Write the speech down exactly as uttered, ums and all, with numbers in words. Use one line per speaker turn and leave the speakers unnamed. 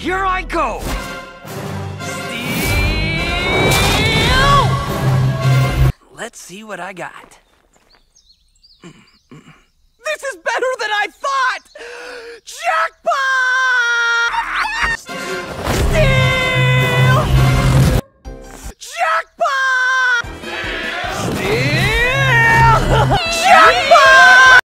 Here I go! Steel! Let's see what I got.
This is better than I thought!